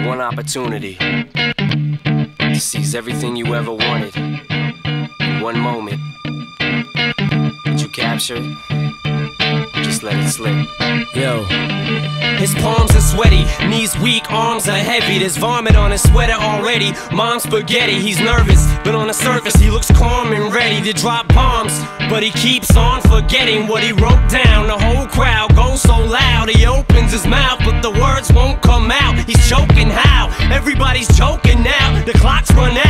One opportunity to seize everything you ever wanted in one moment. Did you capture it? Just let it slip. Yo. His palms are sweaty, knees weak, arms are heavy. There's vomit on his sweater already. Mom's spaghetti, he's nervous, but on the surface he looks calm and ready to drop bombs. But he keeps on forgetting what he wrote down. The whole crowd goes so loud, he opens his mouth, but the words won't come out. He's choking how? Everybody's joking now. The clock's run out.